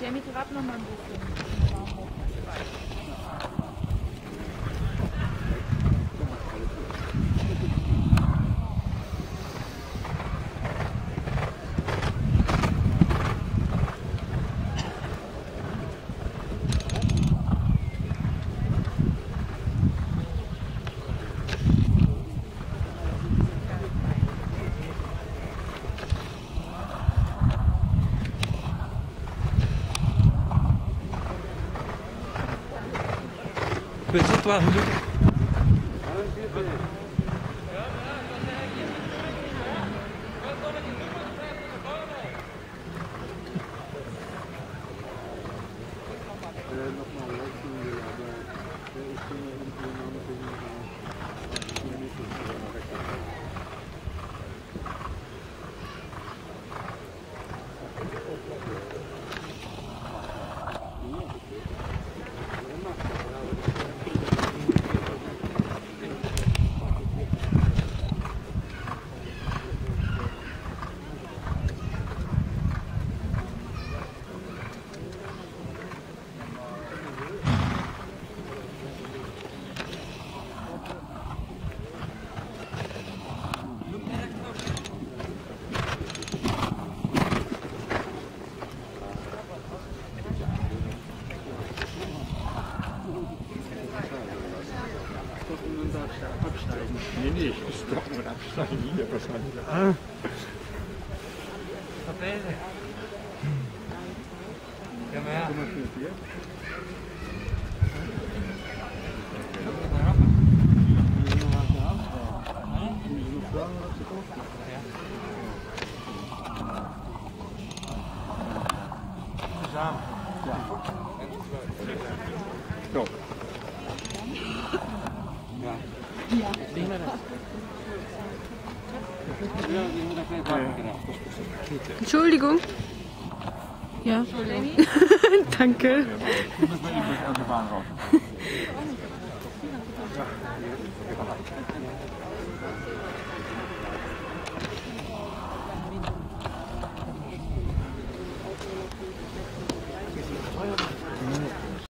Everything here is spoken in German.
Jamie trabt noch mal ein bisschen. C'est toi, Nee, ich muss doch mal absteigen, hier wahrscheinlich. Tabelle. Ja, maar ja. Samen. Zo. Ja. Ja. Entschuldigung. Ja. Danke. Ja.